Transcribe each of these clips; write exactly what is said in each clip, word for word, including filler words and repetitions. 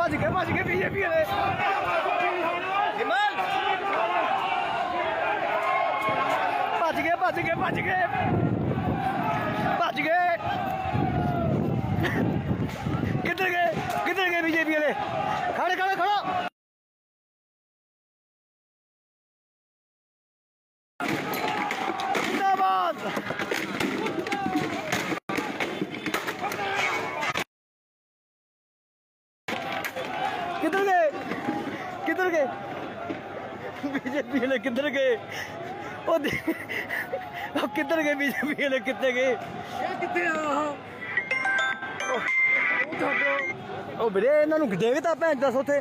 भज के भज के बीजेपी वाले हिमाल भज गए भज गए भज गए भज गए किधर गए किधर गए बीजेपी वाले खड़े खड़े खड़ो जिंदाबाद किधर गए किधर गए बीजेपी वाले किधर गए किधर गए बीजेपी वाले कितने गए ओ ਵੀਰੇ ਇਹਨਾਂ ਨੂੰ ਦੇਖਦਾ ਭੈਣ ਦੱਸ ਉੱਥੇ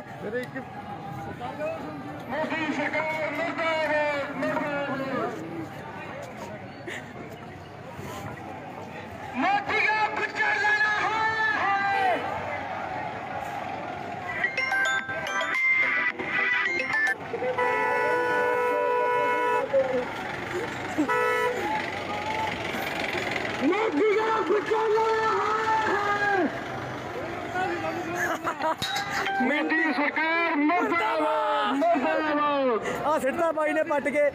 मोदी सरकार मुर्दाबाद मुर्दाबाद आ सिटता भाई ने पट के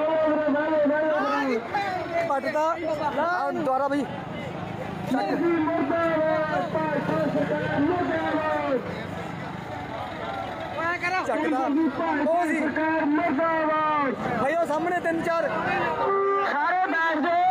पटता द्वारा भाई चकदा भाई सामने तीन चार सारे बैठ जाओ